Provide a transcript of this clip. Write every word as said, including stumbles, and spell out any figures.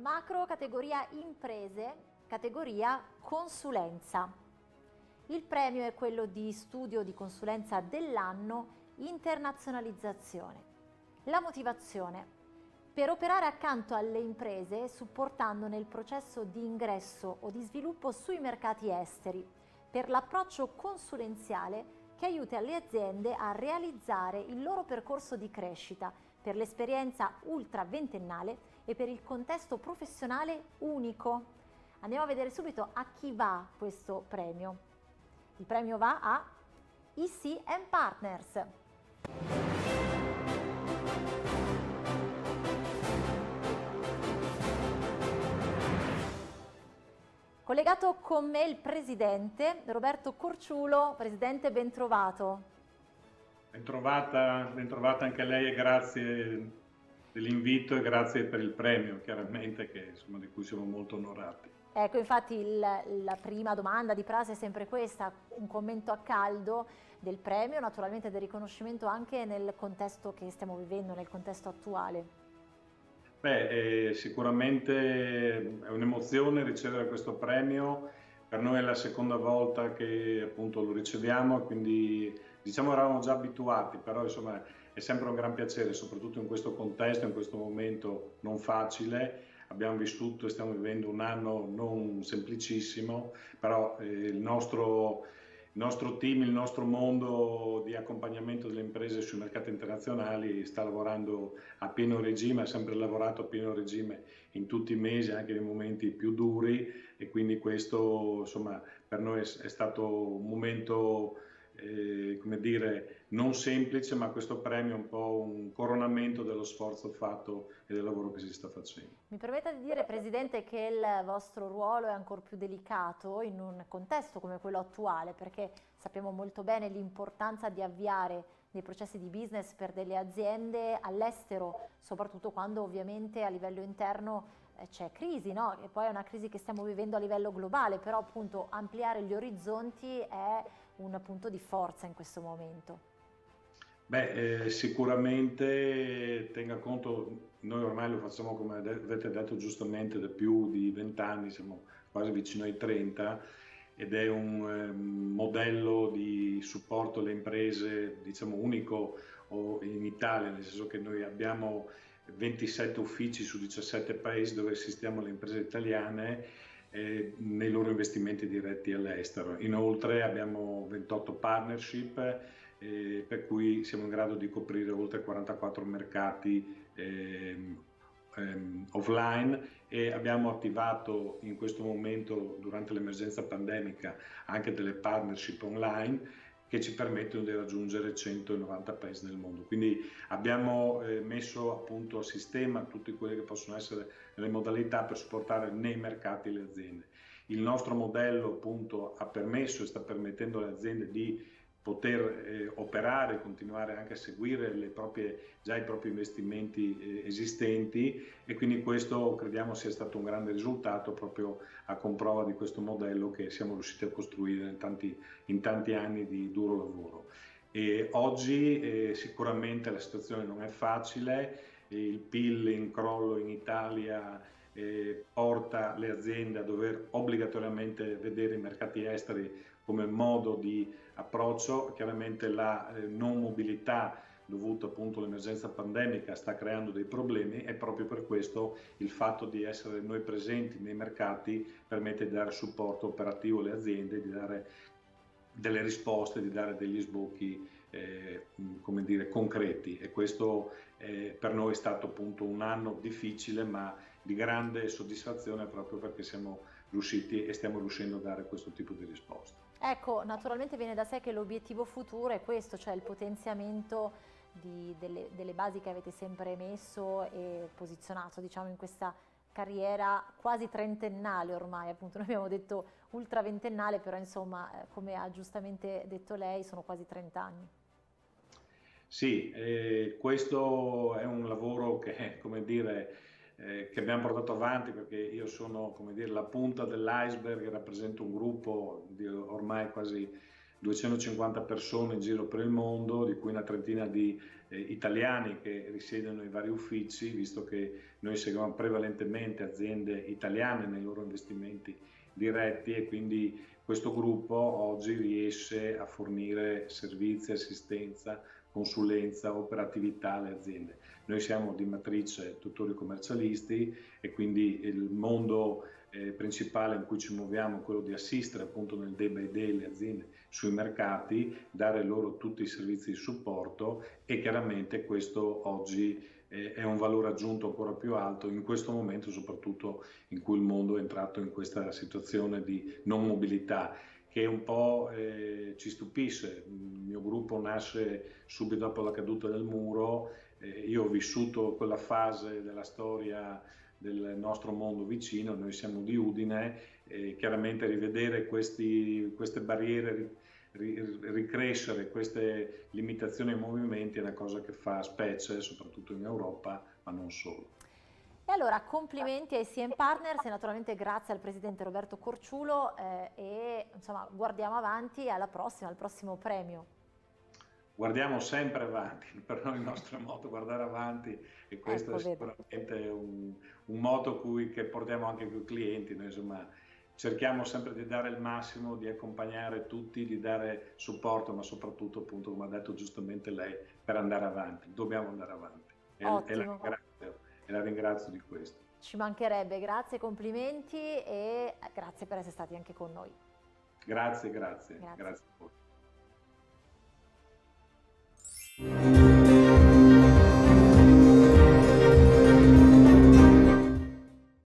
macro categoria imprese, categoria consulenza. Il premio è quello di studio di consulenza dell'anno internazionalizzazione. La motivazione: per operare accanto alle imprese supportandone il processo di ingresso o di sviluppo sui mercati esteri, per l'approccio consulenziale che aiuta le aziende a realizzare il loro percorso di crescita, per l'esperienza ultra ventennale e per il contesto professionale unico. Andiamo a vedere subito a chi va questo premio. Il premio va a I C and Partners. Collegato con me il presidente Roberto Corciulo. Presidente, ben trovato. Bentrovata, bentrovata anche lei e grazie dell'invito e grazie per il premio, chiaramente, che, insomma, di cui siamo molto onorati. Ecco, infatti il, la prima domanda di prassi è sempre questa, un commento a caldo del premio, naturalmente del riconoscimento anche nel contesto che stiamo vivendo, nel contesto attuale. Beh, eh, sicuramente è un'emozione ricevere questo premio. Per noi è la seconda volta che appunto lo riceviamo, quindi diciamo eravamo già abituati, però insomma è sempre un gran piacere, soprattutto in questo contesto, in questo momento non facile. Abbiamo vissuto e stiamo vivendo un anno non semplicissimo, però eh, il nostro, il nostro team, il nostro mondo di accompagnamento delle imprese sui mercati internazionali sta lavorando a pieno regime, ha sempre lavorato a pieno regime in tutti i mesi, anche nei momenti più duri, e quindi questo, insomma, per noi è, è stato un momento Eh, come dire, non semplice, ma questo premio è un po' un coronamento dello sforzo fatto e del lavoro che si sta facendo. Mi permetta di dire, Presidente, che il vostro ruolo è ancora più delicato in un contesto come quello attuale, perché sappiamo molto bene l'importanza di avviare dei processi di business per delle aziende all'estero, soprattutto quando ovviamente a livello interno c'è crisi, no? E poi è una crisi che stiamo vivendo a livello globale, però appunto ampliare gli orizzonti è un punto di forza in questo momento. Beh, eh, sicuramente tenga conto, noi ormai lo facciamo, come avete detto giustamente, da più di vent'anni, siamo quasi vicino ai trenta, ed è un eh, modello di supporto alle imprese, diciamo, unico in Italia, nel senso che noi abbiamo ventisette uffici su diciassette paesi dove assistiamo le imprese italiane eh, nei loro investimenti diretti all'estero. Inoltre abbiamo ventotto partnership, eh, per cui siamo in grado di coprire oltre quarantaquattro mercati ehm, ehm, offline, e abbiamo attivato in questo momento, durante l'emergenza pandemica, anche delle partnership online che ci permettono di raggiungere centonovanta paesi nel mondo. Quindi abbiamo eh, messo appunto a sistema tutte quelle che possono essere le modalità per supportare nei mercati le aziende. Il nostro modello appunto ha permesso e sta permettendo alle aziende di poter eh, operare, continuare anche a seguire le proprie, già i propri investimenti eh, esistenti, e quindi questo crediamo sia stato un grande risultato, proprio a comprova di questo modello che siamo riusciti a costruire in tanti, in tanti anni di duro lavoro. E oggi eh, sicuramente la situazione non è facile, il P I L in crollo in Italia eh, porta le aziende a dover obbligatoriamente vedere i mercati esteri come modo di approccio. Chiaramente la eh, non mobilità dovuta appunto all'emergenza pandemica sta creando dei problemi, e proprio per questo il fatto di essere noi presenti nei mercati permette di dare supporto operativo alle aziende, di dare delle risposte, di dare degli sbocchi eh, come dire, concreti, e questo eh, per noi è stato appunto un anno difficile ma di grande soddisfazione, proprio perché siamo riusciti e stiamo riuscendo a dare questo tipo di risposte. Ecco, naturalmente viene da sé che l'obiettivo futuro è questo, cioè il potenziamento di, delle, delle basi che avete sempre messo e posizionato, diciamo, in questa carriera quasi trentennale ormai, appunto noi abbiamo detto ultra ventennale, però insomma, come ha giustamente detto lei, sono quasi trenta anni. Sì, eh, questo è un lavoro che, come dire, eh, che abbiamo portato avanti, perché io sono, come dire, la punta dell'iceberg, rappresento un gruppo di ormai quasi duecentocinquanta persone in giro per il mondo, di cui una trentina di eh, italiani che risiedono in vari uffici, visto che noi seguiamo prevalentemente aziende italiane nei loro investimenti diretti, e quindi questo gruppo oggi riesce a fornire servizi, assistenza, consulenza, operatività alle aziende. Noi siamo di matrice tutori commercialisti e quindi il mondo eh, principale in cui ci muoviamo è quello di assistere appunto nel day by day le aziende sui mercati, dare loro tutti i servizi di supporto, e chiaramente questo oggi eh, è un valore aggiunto ancora più alto in questo momento, soprattutto in cui il mondo è entrato in questa situazione di non mobilità, che un po' eh, ci stupisce. Il mio gruppo nasce subito dopo la caduta del muro, eh, io ho vissuto quella fase della storia del nostro mondo vicino, noi siamo di Udine, e chiaramente rivedere questi, queste barriere, ricrescere queste limitazioni ai movimenti è una cosa che fa specie, soprattutto in Europa, ma non solo. E allora complimenti ai C M Partners e naturalmente grazie al presidente Roberto Corciulo eh, e insomma guardiamo avanti alla prossima, al prossimo premio. Guardiamo sempre avanti, per noi il nostro motto guardare avanti, e questo ecco, è sicuramente un, un motto cui, che portiamo anche con i clienti. Noi insomma cerchiamo sempre di dare il massimo, di accompagnare tutti, di dare supporto, ma soprattutto appunto, come ha detto giustamente lei, per andare avanti, dobbiamo andare avanti e, e, la, ringrazio, e la ringrazio di questo. Ci mancherebbe, grazie, complimenti e grazie per essere stati anche con noi. Grazie, grazie, grazie, grazie a voi.